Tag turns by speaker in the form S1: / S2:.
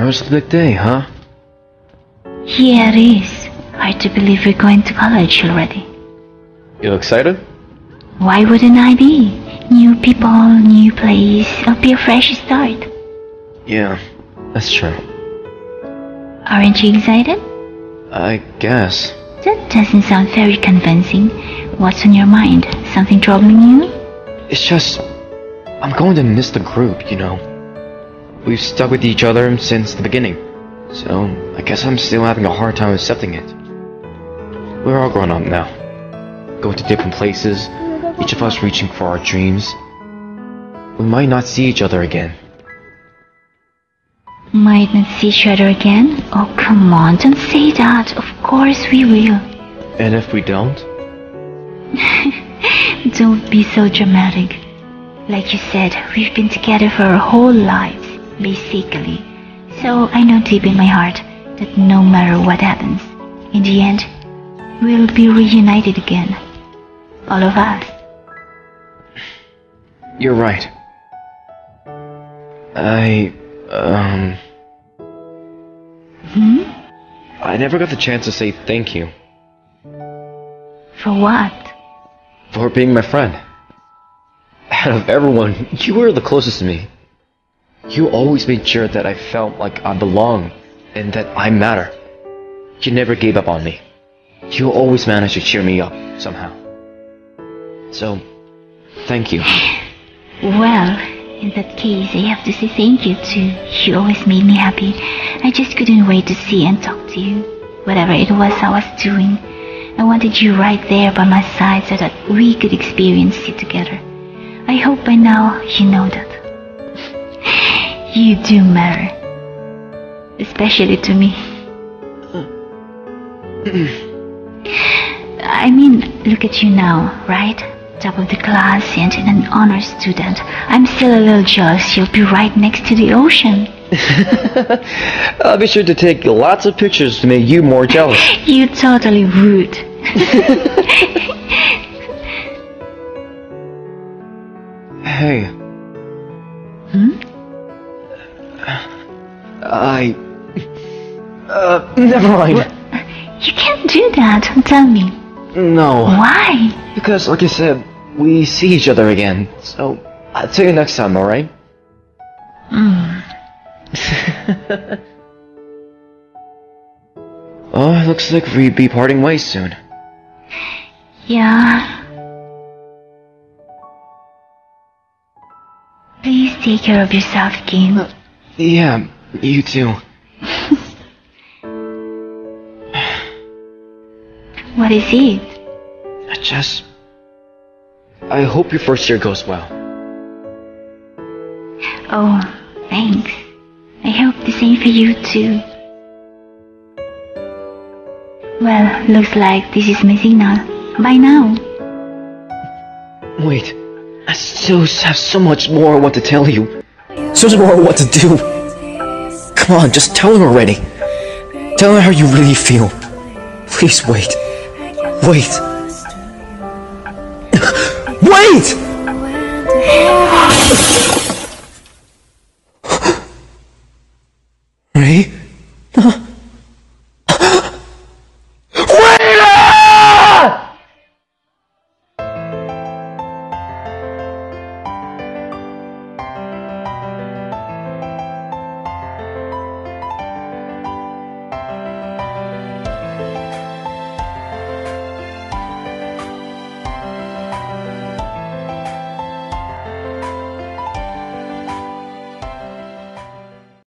S1: Tomorrow's the big day, huh?
S2: Yeah, it is. Hard to believe we're going to college already.
S1: You excited?
S2: Why wouldn't I be? New people, new place. It'll be a fresh start.
S1: Yeah, that's true.
S2: Aren't you excited?
S1: I guess.
S2: That doesn't sound very convincing. What's on your mind? Something troubling you?
S1: It's just... I'm going to miss the group, you know. We've stuck with each other since the beginning. So, I guess I'm still having a hard time accepting it. We're all grown up now. Going to different places, each of us reaching for our dreams. We might not see each other again.
S2: Might not see each other again? Oh, come on, don't say that. Of course we will.
S1: And if we don't?
S2: Don't be so dramatic. Like you said, we've been together for our whole lives, basically. So I know deep in my heart that no matter what happens, in the end, we'll be reunited again. All of us.
S1: You're right. I never got the chance to say thank you.
S2: For what?
S1: For being my friend. Out of everyone, you were the closest to me. You always made sure that I felt like I belonged and that I matter. You never gave up on me. You always managed to cheer me up somehow. So, thank you.
S2: Well, in that case, I have to say thank you too. You always made me happy. I just couldn't wait to see and talk to you. Whatever it was I was doing, I wanted you right there by my side so that we could experience it together. I hope by now you know that. You do matter. Especially to me. I mean, look at you now, right? Top of the class and an honor student. I'm still a little jealous you'll be right next to the ocean.
S1: I'll be sure to take lots of pictures to make you more jealous.
S2: You totally rude.
S1: Hey. Never mind.
S2: You can't do that, tell me.
S1: No.
S2: Why?
S1: Because, like I said, we see each other again. So, I'll tell you next time, alright? Oh, looks like we'd be parting ways soon.
S2: Yeah. Please take care of yourself, Kim.
S1: Yeah, you too.
S2: What is it?
S1: I hope your first year goes well.
S2: Oh, thanks. I hope the same for you too. Well, looks like this is my signal. Bye now.
S1: Wait, I still have so much more I want to tell you. So much more what to do. Come on, just tell her already. Tell her how you really feel. Please wait. Wait.